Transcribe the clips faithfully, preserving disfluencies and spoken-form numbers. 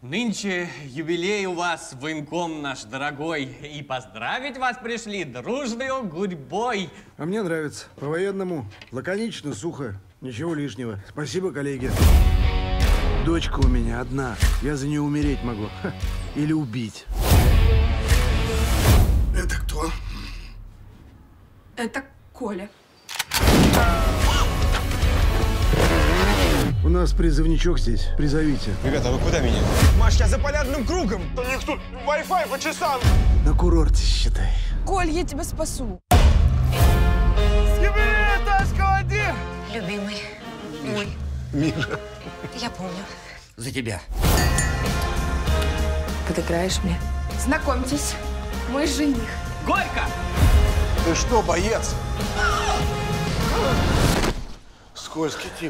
Нынче юбилей у вас, военком наш дорогой, и поздравить вас пришли дружною гурьбой. А мне нравится. По-военному. Лаконично, сухо. Ничего лишнего. Спасибо, коллеги. Дочка у меня одна. Я за нее умереть могу. Ха. Или убить. Это кто? Это Коля. У нас призывничок здесь. Призовите. Ребята, вы куда меня? Маш, я за полярным кругом. У них тут Wi-Fi по часам. На курорте, считай. Коль, я тебя спасу. Любимый мой. Миша. Я помню. За тебя. Подыграешь мне? Знакомьтесь, мой жених. Горько! Ты что, боец? Скользкий тип.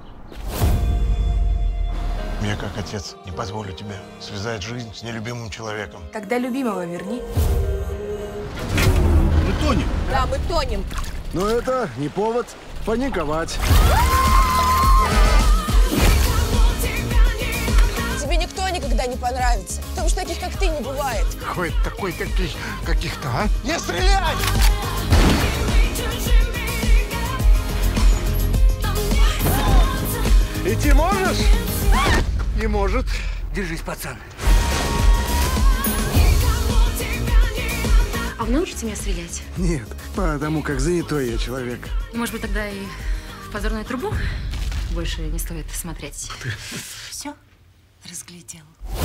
Я, как отец, не позволю тебе связать жизнь с нелюбимым человеком. Тогда любимого верни. Мы тонем. Да, мы тонем. Но это не повод паниковать. Тебе никто никогда не понравится, потому что таких, как ты, не бывает. Какой такой каких, каких-то, а? Не стрелять! Идти можешь? Не может. Держись, пацан. А вы научите меня стрелять? Нет, потому как занятой я человек. Может быть, тогда и в позорную трубу больше не стоит смотреть? Все разглядел.